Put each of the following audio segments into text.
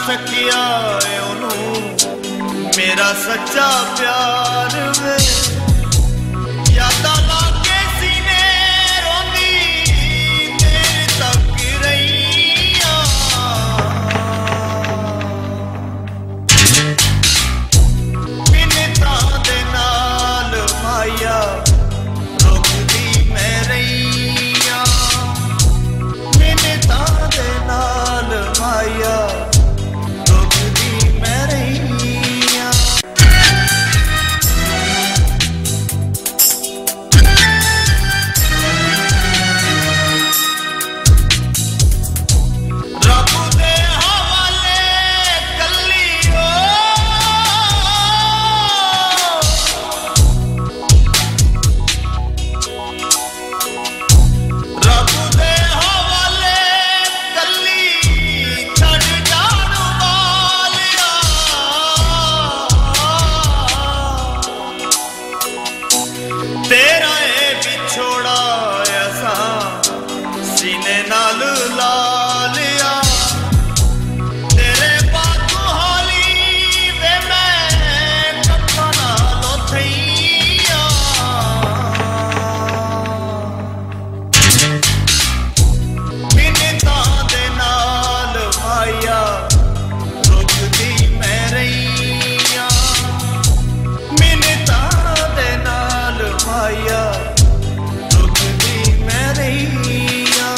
सकिया ओनू मेरा सच्चा प्यार वे यादा लागे सीने रोंदी देर तक रहिया मिन्नतां दे नाल माया रोकदी मैं रहिया मिन्नतां दे नाल माया रोकदी मैं रहिया। रब दे हवाले कल्ली हो रब दे हवाले कल्ली छड़ जान वालिया तेरा ए बिछोड़ा ऐसा सीने नाल ला लिया तेरे बातू हाली वे मैं कप्पा नालो थैया मिन्नतां दे नाल माया रुकदी मैं रहिया मिन्नतां दे नाल माया रुकदी मैं रहिया।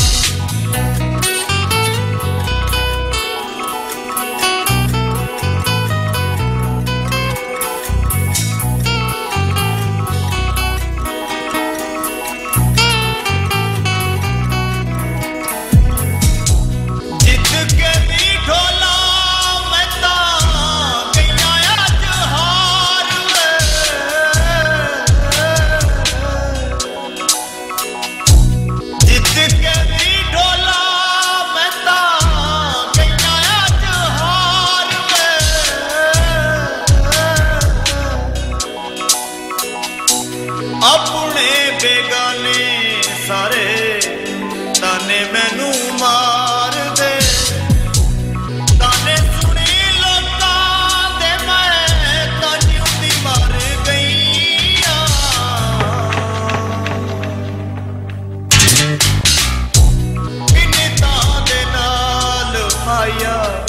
जित के भी ढोला मैं तां गईया अज हार वे जित के भी ढोला मैं तां गईया अज हार वे अपने बेगाने सारे ताने मैनू मार दे ताने सुनी लोकां दे मैं तां जिउंदी मर गईया मिन्नतां दे नाल माया